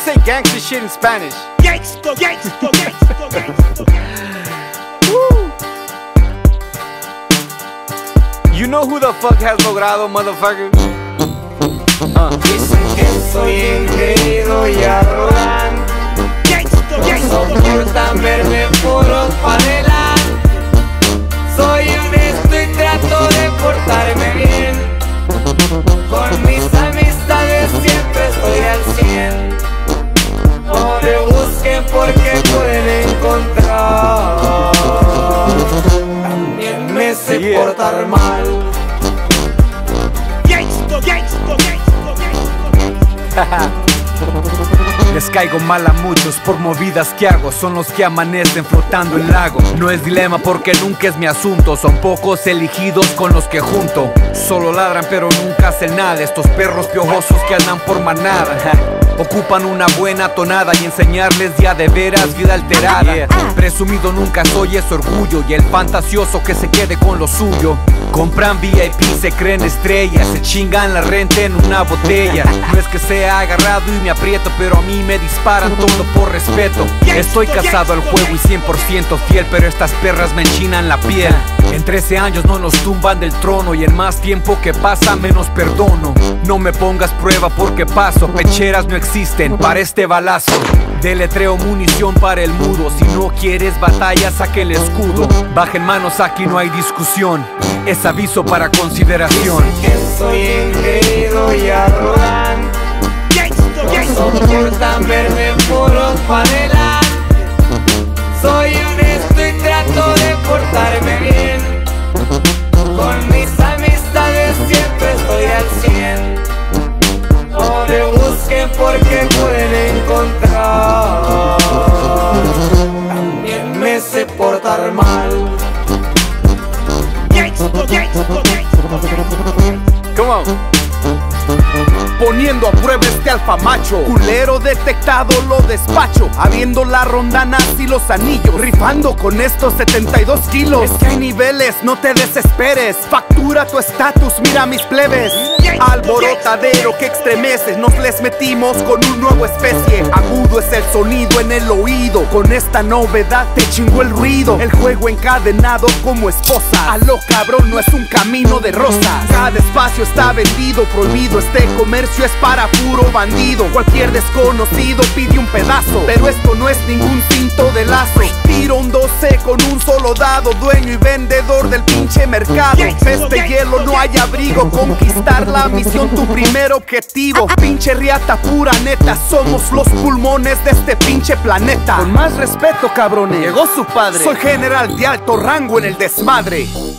say gangster shit in Spanish. Gangsta, gangsta, gangsta, gangsta. You know who the fuck has logrado, motherfucker? Dicen que soy engreído y arrogante. No soportan verme puro pa' adelante. Soy honesto y trato de portarme bien. Con mis amistades siempre estoy al 100. No me busquen porque pueden encontrar. También me sé portar mal. Les caigo mal a muchos por movidas que hago. Son los que amanecen flotando en lago. No es dilema porque nunca es mi asunto. Son pocos elegidos con los que junto. Solo ladran pero nunca hacen nada. Estos perros piojosos que andan por manada. Ocupan una buena tonada y enseñarles ya de veras vida alterada. Presumido nunca soy, es orgullo. Y el fantasioso que se quede con lo suyo. Compran VIP, se creen estrellas. Se chingan la renta en una botella. No es que sea agarrado y me aprieto, pero a mí me disparan todo por respeto. Estoy casado al juego y 100% fiel, pero estas perras me enchinan la piel. En 13 años no nos tumban del trono y en más tiempo que pasa menos perdono. No me pongas prueba porque paso. Pecheras no existen para este balazo. Deletreo munición para el mudo. Si no quieres batalla, saque el escudo. Bajen manos, aquí no hay discusión. Es aviso para consideración. Dicen que soy engreído y arrogante. No soportan verme puros pa' adelante. Soy honesto y trato de portarme bien. Con mis amistades siempre estoy al 100. No me busquen porque pueden encontrar. También me sé portar mal. Come on. Poniendo a prueba este alfa macho. Culero detectado lo despacho. Habiendo la rondana y los anillos. Rifando con estos 72 kilos. Es que hay niveles, no te desesperes. Factura tu estatus, mira mis plebes. Alborotadero que extremece. Nos les metimos con un nuevo especie. Agudo es el sonido en el oído. Con esta novedad te chingó el ruido. El juego encadenado como esposa. A lo cabrón no es un camino de rosas. Cada espacio está vendido, prohibido. Este comercio es para puro bandido. Cualquier desconocido pide un pedazo, pero esto no es ningún cinto de lazo. Tiro un 12 con un solo dado. Dueño y vendedor del pinche mercado. Peste hielo, no hay abrigo. Conquistar la misión, tu primer objetivo. Pinche riata pura neta. Somos los pulmones de este pinche planeta. Con más respeto, cabrones, llegó su padre. Soy general de alto rango en el desmadre.